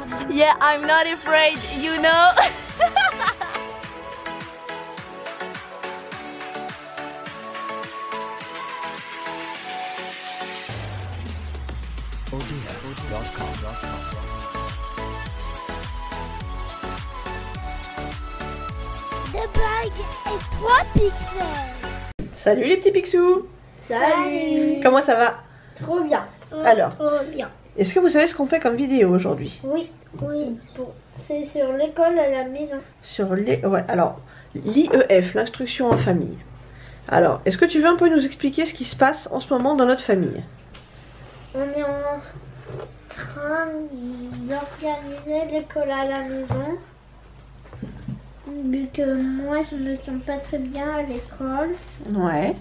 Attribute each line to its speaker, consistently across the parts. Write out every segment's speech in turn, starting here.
Speaker 1: Yeah, I'm not afraid, you know.
Speaker 2: Deux bagues et 3 pixels.
Speaker 3: Salut les petits Picsous.
Speaker 2: Salut.
Speaker 3: Comment ça va?
Speaker 2: Trop bien.
Speaker 3: Alors,
Speaker 2: Trop bien.
Speaker 3: est-ce que vous savez ce qu'on fait comme vidéo aujourd'hui?
Speaker 2: Oui, oui. Bon, c'est sur l'école à la maison.
Speaker 3: Sur les... Ouais, alors, l'IEF, l'instruction en famille. Alors, est-ce que tu veux un peu nous expliquer ce qui se passe en ce moment dans notre famille?
Speaker 2: On est en train d'organiser l'école à la maison. Vu que moi, je ne sens pas très bien à l'école.
Speaker 3: Ouais.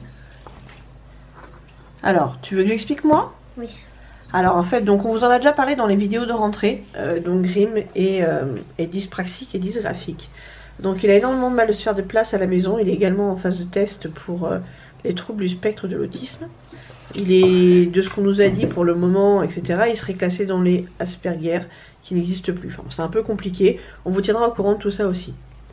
Speaker 3: Alors, tu veux que j'explique moi?
Speaker 2: Oui.
Speaker 3: Alors en fait, donc on vous en a déjà parlé dans les vidéos de rentrée, donc Grimm est dyspraxique et dysgraphique. Donc il a énormément de mal de se faire de place à la maison, il est également en phase de test pour les troubles du spectre de l'autisme. Il est, de ce qu'on nous a dit pour le moment, etc., il serait classé dans les Asperger qui n'existent plus. Enfin, c'est un peu compliqué, on vous tiendra au courant de tout ça aussi.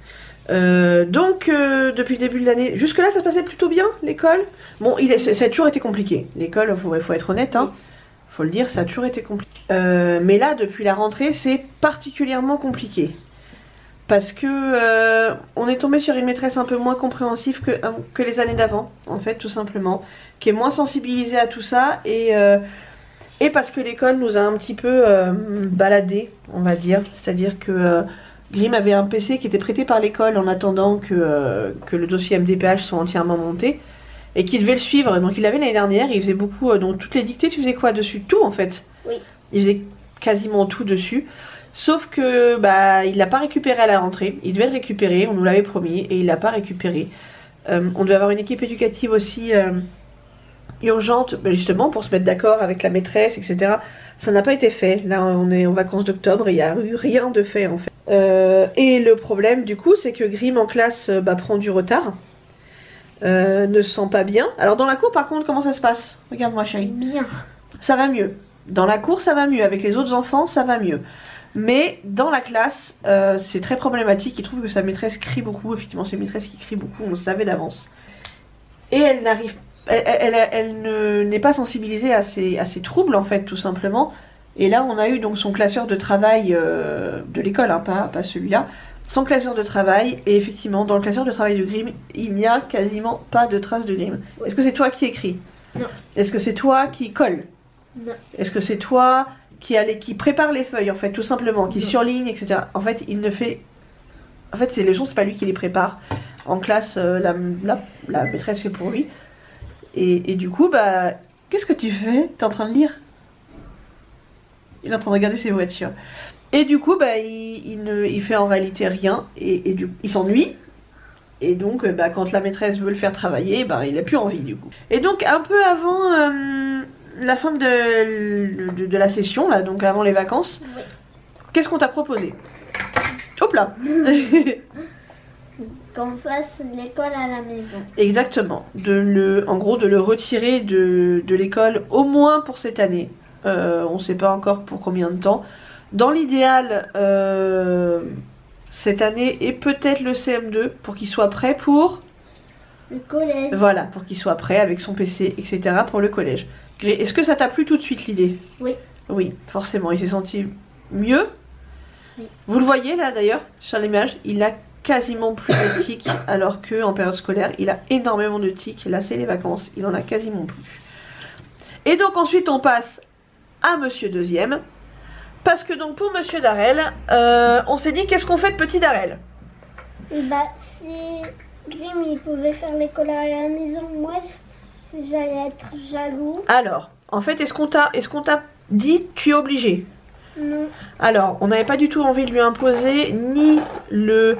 Speaker 3: Depuis le début de l'année, jusque-là ça se passait plutôt bien, l'école. Bon, ça a toujours été compliqué, l'école, faut être honnête, hein. Faut le dire, ça a toujours été compliqué. Mais là, depuis la rentrée, c'est particulièrement compliqué. Parce que on est tombé sur une maîtresse un peu moins compréhensive que les années d'avant, en fait, tout simplement. Qui est moins sensibilisée à tout ça. Et parce que l'école nous a un petit peu baladé, on va dire. C'est-à-dire que Grimm avait un PC qui était prêté par l'école en attendant que le dossier MDPH soit entièrement monté. Et qui devait le suivre, donc il l'avait l'année dernière, il faisait beaucoup, donc toutes les dictées, tu faisais quoi dessus? Tout en fait.
Speaker 2: Oui.
Speaker 3: Il faisait quasiment tout dessus, sauf que bah il l'a pas récupéré à la rentrée, il devait le récupérer, on nous l'avait promis, et il l'a pas récupéré. On devait avoir une équipe éducative aussi urgente, justement pour se mettre d'accord avec la maîtresse, etc. Ça n'a pas été fait, là on est en vacances d'octobre et il n'y a eu rien de fait en fait. Et le problème du coup c'est que Grimm en classe prend du retard. Ne se sent pas bien. Alors dans la cour par contre comment ça se passe? Regarde-moi chérie.
Speaker 2: Bien.
Speaker 3: Ça va mieux. Dans la cour ça va mieux. Avec les autres enfants ça va mieux. Mais dans la classe c'est très problématique. Il trouve que sa maîtresse crie beaucoup. Effectivement c'est une maîtresse qui crie beaucoup. On le savait d'avance. Et elle n'arrive... Elle n'est pas sensibilisée à ces troubles en fait tout simplement. Et là on a eu donc son classeur de travail de l'école, hein, pas celui-là. Son classeur de travail, et effectivement, dans le classeur de travail de Grimm, il n'y a quasiment pas de traces de Grimm.
Speaker 2: Oui.
Speaker 3: Est-ce que c'est toi qui écris?
Speaker 2: Non.
Speaker 3: Est-ce que c'est toi qui colle?
Speaker 2: Non.
Speaker 3: Est-ce que c'est toi qui prépare les feuilles, en fait, tout simplement, qui
Speaker 2: Non.
Speaker 3: surligne, etc. En fait, il ne fait... En fait, ces leçons, c'est pas lui qui les prépare. En classe, la maîtresse fait pour lui. Et du coup, bah... Qu'est-ce que tu fais? T'es en train de lire? Il est en train de regarder ses voitures. Et du coup, bah, il fait en réalité rien, et il s'ennuie. Et donc, quand la maîtresse veut le faire travailler, il n'a plus envie du coup. Et donc, un peu avant la fin de la session, là, donc avant les vacances,
Speaker 2: Oui.
Speaker 3: qu'est-ce qu'on t'a proposé? Hop là.
Speaker 2: Qu'on fasse l'école à la maison.
Speaker 3: Exactement. En gros, de le retirer de l'école, au moins pour cette année. On ne sait pas encore pour combien de temps. Dans l'idéal, cette année et peut-être le CM2 pour qu'il soit prêt pour...
Speaker 2: Le collège.
Speaker 3: Voilà, pour qu'il soit prêt avec son PC, etc. pour le collège. Est-ce que ça t'a plu tout de suite l'idée?
Speaker 2: Oui.
Speaker 3: Oui, forcément, il s'est senti mieux.
Speaker 2: Oui.
Speaker 3: Vous le voyez là d'ailleurs, sur l'image, il a quasiment plus de tics alors qu'en période scolaire, il a énormément de tics. Là, c'est les vacances, il en a quasiment plus. Et donc ensuite, on passe à Monsieur Deuxième. Parce que donc pour Monsieur Darel, on s'est dit qu'est-ce qu'on fait de petit Darel?
Speaker 2: Si Grimm il pouvait faire l'école à la maison, moi j'allais être jaloux.
Speaker 3: Alors, en fait, est-ce qu'on t'a dit tu es obligé?
Speaker 2: Non.
Speaker 3: Alors, on n'avait pas du tout envie de lui imposer ni le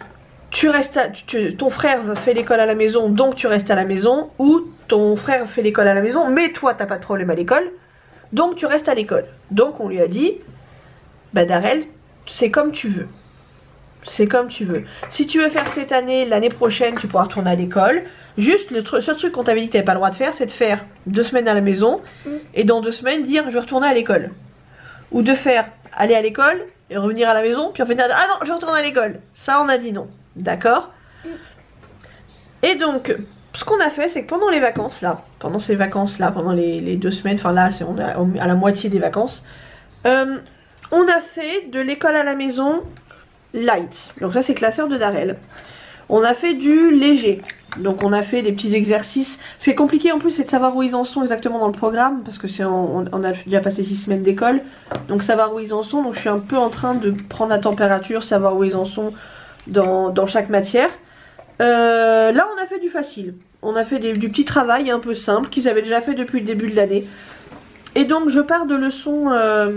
Speaker 3: ton frère fait l'école à la maison donc tu restes à la maison, ou ton frère fait l'école à la maison mais toi t'as pas de problème à l'école donc tu restes à l'école. Donc on lui a dit Darel, c'est comme tu veux. C'est comme tu veux. Si tu veux faire cette année, l'année prochaine, tu pourras retourner à l'école. Juste, le seul truc qu'on t'avait dit que tu n'avais pas le droit de faire, c'est de faire 2 semaines à la maison et dans 2 semaines dire je retourne à l'école. Ou de faire aller à l'école et revenir à la maison, puis on fait ah non, je retourne à l'école. Ça, on a dit non. D'accord? Et donc, ce qu'on a fait, c'est que pendant les vacances, là, pendant les 2 semaines, enfin là, on est à la moitié des vacances, on a fait de l'école à la maison light. Donc ça, c'est classeur de Darrell. On a fait du léger. Donc on a fait des petits exercices. Ce qui est compliqué en plus, c'est de savoir où ils en sont exactement dans le programme, parce que on a déjà passé 6 semaines d'école. Donc savoir où ils en sont. Donc je suis un peu en train de prendre la température, savoir où ils en sont dans chaque matière. Là, on a fait du facile. On a fait du petit travail un peu simple qu'ils avaient déjà fait depuis le début de l'année. Et donc je pars de leçons...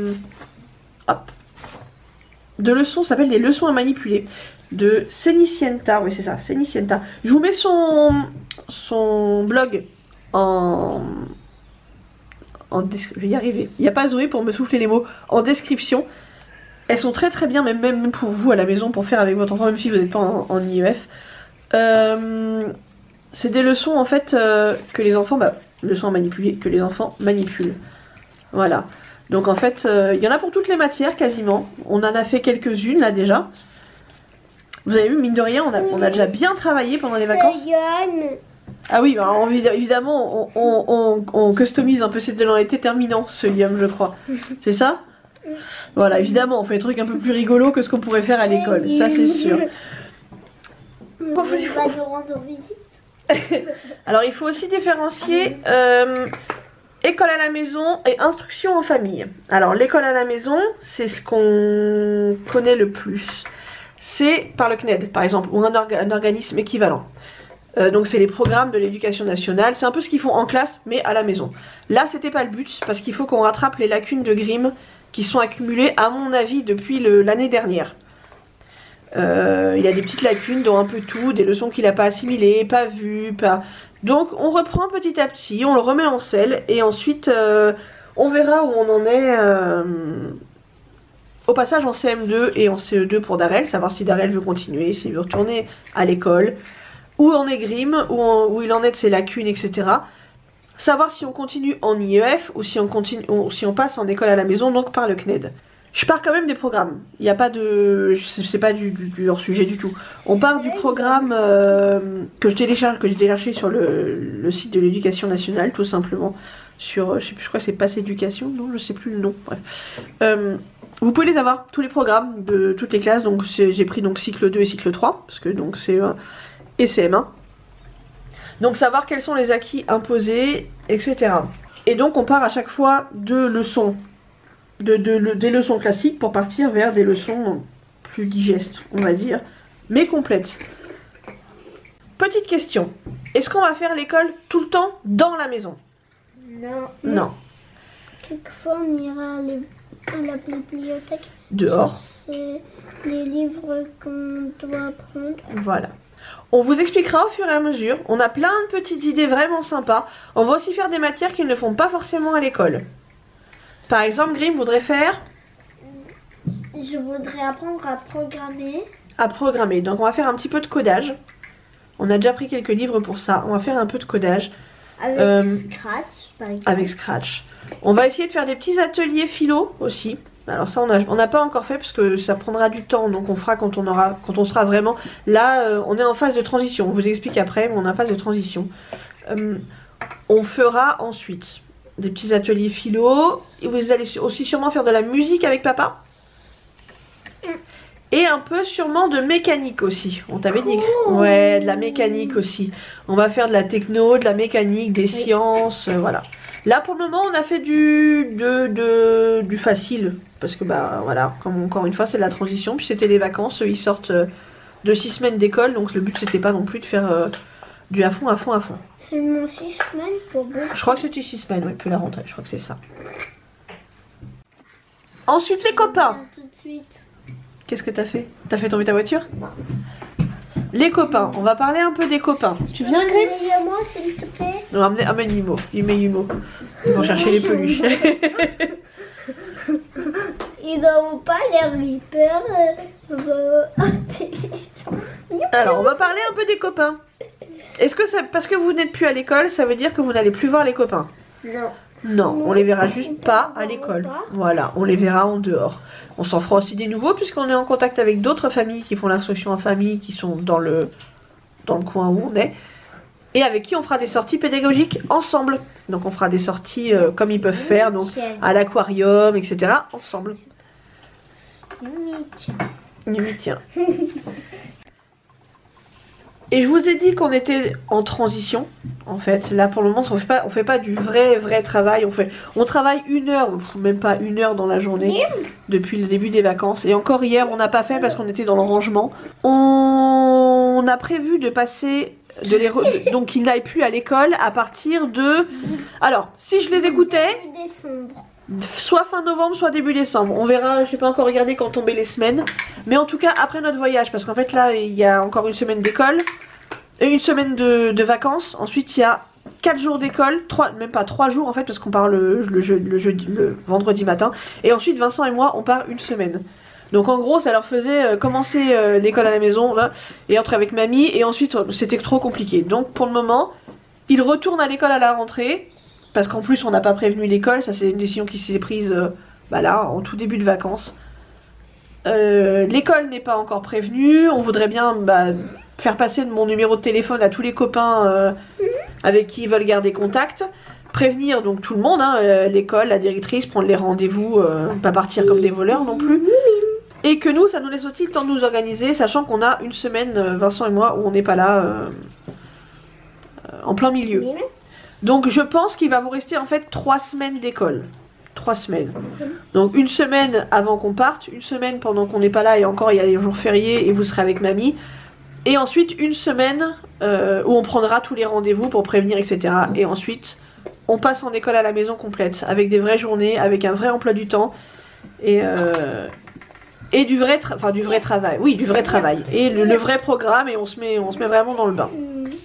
Speaker 3: de leçons, ça s'appelle les leçons à manipuler. De Cenicienta, oui c'est ça, Cenicienta. Je vous mets son blog en description. Je vais y arriver. Il n'y a pas Zoé pour me souffler les mots. En description. Elles sont très très bien, même pour vous à la maison, pour faire avec votre enfant, même si vous n'êtes pas en IEF. C'est des leçons en fait que les enfants, leçons à manipuler, que les enfants manipulent. Voilà. Donc en fait, il y en a pour toutes les matières quasiment. On en a fait quelques-unes là déjà. Vous avez vu, mine de rien, on a déjà bien travaillé pendant les vacances. Ah oui, alors, évidemment, on customise un peu, c'était dans l'été terminant, ce Yum, je crois. C'est ça? Voilà, évidemment, on fait des trucs un peu plus rigolos que ce qu'on pourrait faire à l'école, ça c'est sûr.
Speaker 2: On va nous rendre visite.
Speaker 3: Alors, il faut aussi différencier école à la maison et instruction en famille. Alors, l'école à la maison, c'est ce qu'on connaît le plus. C'est par le CNED, par exemple, ou un organisme équivalent. Donc c'est les programmes de l'éducation nationale, c'est un peu ce qu'ils font en classe, mais à la maison. Là, c'était pas le but, parce qu'il faut qu'on rattrape les lacunes de Grimm qui sont accumulées, à mon avis, depuis l'année dernière. Il y a des petites lacunes dans un peu tout, des leçons qu'il n'a pas assimilées, pas vues, pas... Donc on reprend petit à petit, on le remet en selle, et ensuite on verra où on en est... au passage en CM2 et en CE2 pour Darrell, savoir si Darrell veut continuer, s'il veut retourner à l'école, où en est Grimm, où il en est de ses lacunes, etc. Savoir si on continue en IEF ou si on passe en école à la maison, donc par le CNED. Je pars quand même des programmes, il n'y a pas de... c'est pas du hors-sujet du tout. On part du programme que j'ai téléchargé sur le site de l'éducation nationale, tout simplement. Sur, je sais plus, je crois que c'est Pass Éducation, non, je sais plus le nom, bref. Vous pouvez les avoir, tous les programmes de toutes les classes, donc j'ai pris donc cycle 2 et cycle 3, parce que donc CE1 et CM1. Donc savoir quels sont les acquis imposés, etc. Et donc on part à chaque fois de leçons, des leçons classiques pour partir vers des leçons plus digestes, on va dire, mais complètes. Petite question, est-ce qu'on va faire l'école tout le temps dans la maison?
Speaker 2: Non.
Speaker 3: Non.
Speaker 2: Quelquefois on ira à la bibliothèque.
Speaker 3: Dehors.
Speaker 2: C'est les livres qu'on doit prendre.
Speaker 3: Voilà. On vous expliquera au fur et à mesure. On a plein de petites idées vraiment sympas. On va aussi faire des matières qu'ils ne font pas forcément à l'école. Par exemple, Grimm voudrait faire...
Speaker 2: Je voudrais apprendre à programmer.
Speaker 3: À programmer. Donc on va faire un petit peu de codage. On a déjà pris quelques livres pour ça. On va faire un peu de codage.
Speaker 2: Avec Scratch, par exemple.
Speaker 3: Avec Scratch. On va essayer de faire des petits ateliers philo aussi. Alors ça on n'a pas encore fait parce que ça prendra du temps, donc on fera quand on sera vraiment... Là on est en phase de transition, on vous explique après, mais on est en phase de transition. On fera ensuite des petits ateliers philo, et vous allez aussi sûrement faire de la musique avec papa. Et un peu sûrement de mécanique aussi, on t'avait dit. Ouais, de la mécanique aussi. On va faire de la techno, de la mécanique, des sciences, voilà. Là pour le moment on a fait du facile, parce que bah voilà, comme encore une fois c'est de la transition, puis c'était les vacances, ils sortent de 6 semaines d'école, donc le but c'était pas non plus de faire du à fond.
Speaker 2: Seulement 6 semaines pour beaucoup.
Speaker 3: Je crois que c'était 6 semaines, oui, puis la rentrée, je crois que c'est ça. Ensuite les copains.
Speaker 2: Tout de suite.
Speaker 3: Qu'est-ce que t'as fait? T'as fait tomber ta voiture? Les copains, on va parler un peu des copains. Tu viens, Grimm?
Speaker 2: Moi, s'il te plaît.
Speaker 3: Non, amène Yumo. Yumo. Ils vont chercher les peluches.
Speaker 2: Ils n'ont pas l'air hyper intelligents.
Speaker 3: Alors, on va parler un peu des copains. Est-ce que ça, parce que vous n'êtes plus à l'école, ça veut dire que vous n'allez plus voir les copains?
Speaker 2: Non.
Speaker 3: Non,
Speaker 2: Non,
Speaker 3: on les verra
Speaker 2: on
Speaker 3: juste
Speaker 2: peut
Speaker 3: pas
Speaker 2: les
Speaker 3: à
Speaker 2: voir
Speaker 3: l'école.
Speaker 2: en bas.
Speaker 3: Voilà, on les verra en dehors. On s'en fera aussi des nouveaux puisqu'on est en contact avec d'autres familles qui font l'instruction en famille, qui sont dans le coin où on est. Et avec qui on fera des sorties pédagogiques ensemble. Donc on fera des sorties comme ils peuvent faire, donc à l'aquarium, etc. ensemble. Mimi, tiens. Et je vous ai dit qu'on était en transition. En fait, là pour le moment, on fait pas du vrai travail. On travaille 1 heure, même pas 1 heure dans la journée depuis le début des vacances. Et encore hier, on n'a pas fait parce qu'on était dans le rangement. On a prévu de passer donc qu'ils n'aillent plus à l'école à partir de. Alors, si je les écoutais,
Speaker 2: Décembre.
Speaker 3: soit fin novembre, soit début décembre. On verra, je n'ai pas encore regardé quand tomber les semaines. Mais en tout cas, après notre voyage, parce qu'en fait là, il y a encore 1 semaine d'école, et 1 semaine de vacances. Ensuite, il y a 4 jours d'école, même pas 3 jours en fait, parce qu'on part le vendredi matin. Et ensuite, Vincent et moi, on part 1 semaine. Donc en gros, ça leur faisait commencer l'école à la maison, là, et entrer avec mamie, et ensuite, c'était trop compliqué. Donc pour le moment, ils retournent à l'école à la rentrée. Parce qu'en plus on n'a pas prévenu l'école, ça c'est une décision qui s'est prise là, en tout début de vacances. L'école n'est pas encore prévenue, on voudrait bien faire passer mon numéro de téléphone à tous les copains avec qui ils veulent garder contact. Prévenir donc tout le monde, l'école, la directrice, prendre les rendez-vous, pas partir comme des voleurs non plus. Et que nous, ça nous laisse aussi le temps de nous organiser, sachant qu'on a 1 semaine, Vincent et moi, où on n'est pas là en plein milieu. Donc je pense qu'il va vous rester en fait 3 semaines d'école. 3 semaines. Donc 1 semaine avant qu'on parte, 1 semaine pendant qu'on n'est pas là et encore il y a les jours fériés et vous serez avec mamie. Et ensuite 1 semaine où on prendra tous les rendez-vous pour prévenir, etc. Et ensuite on passe en école à la maison complète avec des vraies journées, avec un vrai emploi du temps et du vrai travail. Oui, du vrai travail. Et le vrai programme et on se met vraiment dans le bain.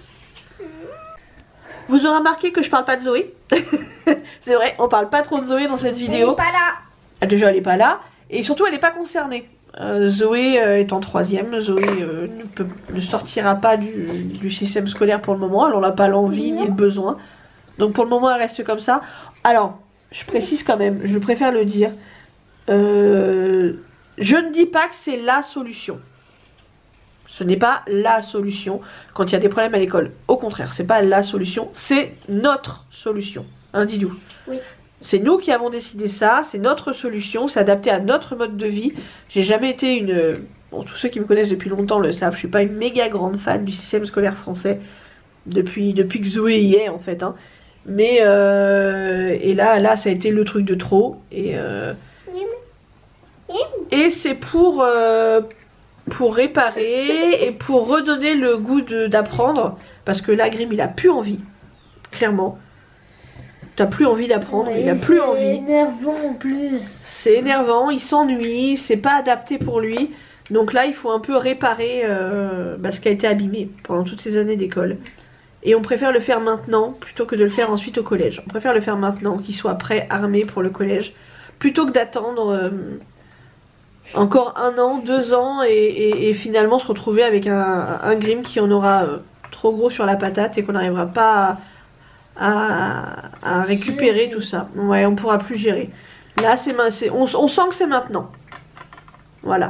Speaker 3: Vous aurez remarqué que je parle pas de Zoé. C'est vrai, on parle pas trop de Zoé dans cette vidéo.
Speaker 2: Elle est pas là.
Speaker 3: Déjà, elle est pas là. Et surtout, elle est pas concernée. Zoé est en 3e. Zoé ne sortira pas du système scolaire pour le moment. Elle n'en a pas l'envie ni le besoin. Donc pour le moment, elle reste comme ça. Alors, je précise quand même, je préfère le dire. Je ne dis pas que c'est la solution. Ce n'est pas la solution quand il y a des problèmes à l'école. Au contraire, c'est pas la solution, c'est notre solution. Hein, Didou ?
Speaker 2: Oui.
Speaker 3: C'est nous qui avons décidé ça, c'est notre solution, c'est adapté à notre mode de vie. J'ai jamais été une... Bon, tous ceux qui me connaissent depuis longtemps le savent, je suis pas une méga grande fan du système scolaire français depuis que Zoé y est en fait. Hein. Mais et là, ça a été le truc de trop. Et c'est pour réparer et pour redonner le goût d'apprendre. Parce que là, Grim, il a plus envie. Clairement. T'as plus envie d'apprendre, il a plus envie.
Speaker 2: C'est énervant en plus.
Speaker 3: C'est énervant, il s'ennuie, c'est pas adapté pour lui. Donc là, il faut un peu réparer ce qui a été abîmé pendant toutes ces années d'école. Et on préfère le faire maintenant plutôt que de le faire ensuite au collège. On préfère le faire maintenant, qu'il soit prêt, armé pour le collège, plutôt que d'attendre encore 1 an, 2 ans et finalement se retrouver avec un Grim qui en aura trop gros sur la patate et qu'on n'arrivera pas à récupérer tout ça. Ouais, on pourra plus gérer. Là, on sent que c'est maintenant. Voilà.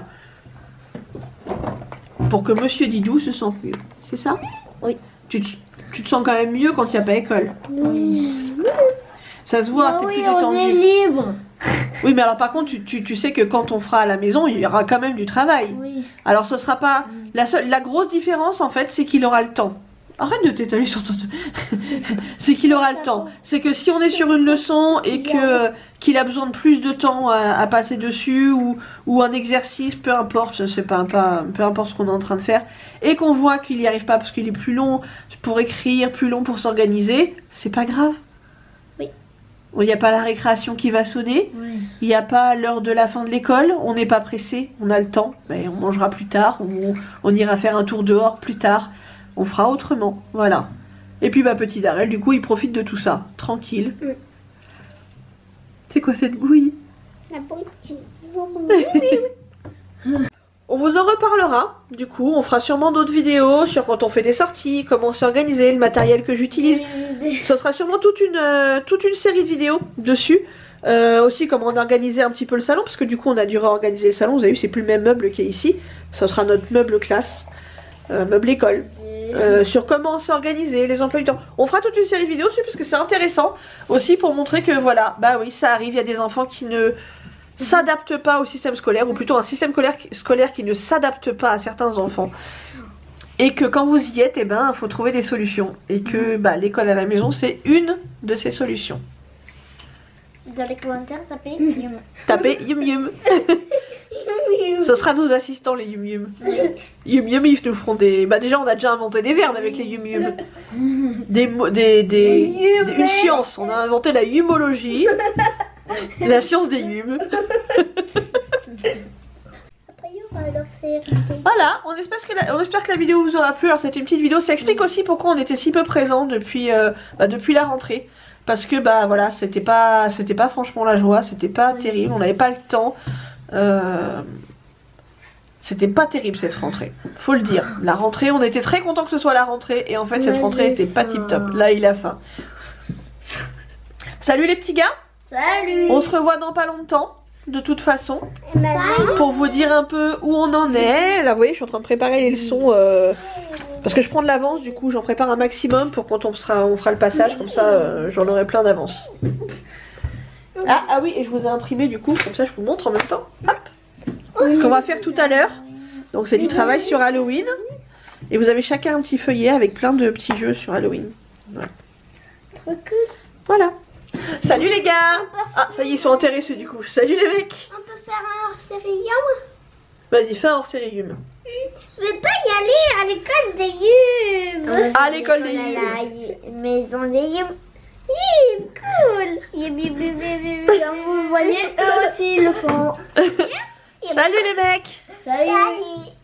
Speaker 3: Pour que Monsieur Didou se sente mieux. C'est ça?
Speaker 2: Oui.
Speaker 3: Tu te sens quand même mieux quand il n'y a pas école.
Speaker 2: Oui.
Speaker 3: Ça se voit,
Speaker 2: Bah
Speaker 3: t'es
Speaker 2: oui,
Speaker 3: plus
Speaker 2: on
Speaker 3: détendu.
Speaker 2: est libre.
Speaker 3: Oui, mais alors par contre, tu sais que quand on fera à la maison, il y aura quand même du travail.
Speaker 2: Oui.
Speaker 3: Alors ce sera pas... La grosse différence, en fait, c'est qu'il aura le temps. Arrête de t'étaler sur ton... c'est qu'il aura le temps. C'est que si on est sur une leçon et qu'il a besoin de plus de temps à passer dessus ou un exercice, peu importe, peu importe ce qu'on est en train de faire, et qu'on voit qu'il n'y arrive pas parce qu'il est plus long pour écrire, plus long pour s'organiser, c'est pas grave.
Speaker 2: Oui.
Speaker 3: Il n'y a pas la récréation qui va sonner,
Speaker 2: Oui.
Speaker 3: il n'y a pas l'heure de la fin de l'école, on n'est pas pressé, on a le temps, mais on mangera plus tard, on ira faire un tour dehors plus tard. On fera autrement, voilà. Et puis petit Darrel, du coup, il profite de tout ça, tranquille. C'est quoi cette bouillie?
Speaker 2: La bouille.
Speaker 3: On vous en reparle reparlera. Du coup, on fera sûrement d'autres vidéos sur quand on fait des sorties, comment s'organiser, le matériel que j'utilise. Ce sera sûrement toute une série de vidéos dessus. Aussi comment on a organisé un petit peu le salon, parce que du coup on a dû réorganiser le salon. Vous avez vu, c'est plus le même meuble qu'il y a ici. Ce sera notre meuble classe, meuble école. Sur comment s'organiser, les emplois du temps. On fera toute une série de vidéos dessus parce que c'est intéressant aussi pour montrer que voilà, bah oui, ça arrive, il y a des enfants qui ne s'adaptent pas au système scolaire, ou plutôt un système scolaire qui ne s'adapte pas à certains enfants. Et que quand vous y êtes, eh ben, faut trouver des solutions. Et que bah, l'école à la maison, c'est une de ces solutions.
Speaker 2: Dans les commentaires, tapez Yum.
Speaker 3: Tapez Yum Yum. Ce sera nos assistants, les Yum Yum. Yum Yum, ils nous feront des... Bah déjà, on a déjà inventé des verbes avec les Yum Yum. Une science. On a inventé la yumologie. La science des Yum.
Speaker 2: Après, il y aura leur série.
Speaker 3: Voilà, on espère que la vidéo vous aura plu. Alors, c'était une petite vidéo. Ça explique aussi pourquoi on était si peu présents depuis la rentrée. Parce que bah voilà, c'était pas franchement la joie, c'était pas terrible, on n'avait pas le temps. C'était pas terrible cette rentrée, faut le dire. La rentrée, on était très contents que ce soit la rentrée, et en fait cette rentrée était pas tip top. Là il a faim. Salut les petits gars.
Speaker 2: Salut.
Speaker 3: On se revoit dans pas longtemps, de toute façon.
Speaker 2: Salut.
Speaker 3: Pour vous dire un peu où on en est. Là vous voyez, je suis en train de préparer les leçons. Parce que je prends de l'avance, du coup j'en prépare un maximum pour quand on fera le passage, comme ça j'en aurai plein d'avance. Ah oui, et je vous ai imprimé du coup, comme ça je vous montre en même temps. Hop. Ce qu'on va faire tout à l'heure. Donc c'est du travail sur Halloween. Et vous avez chacun un petit feuillet avec plein de petits jeux sur Halloween. Voilà.
Speaker 2: Trop cool.
Speaker 3: Voilà. Salut les gars. Ah ça y est, ils sont intéressés du coup. Salut les mecs.
Speaker 2: On peut faire un hors-série Yum.
Speaker 3: Vas-y, fais un hors-série Yum.
Speaker 2: Je vais pas y aller à l'école des Yum.
Speaker 3: À l'école des Yum.
Speaker 2: La maison des Yum. Yum, cool. Yum, yum, yum, yum, yum. Comme vous voyez, eux aussi ils le font.
Speaker 3: Salut les mecs.
Speaker 2: Salut.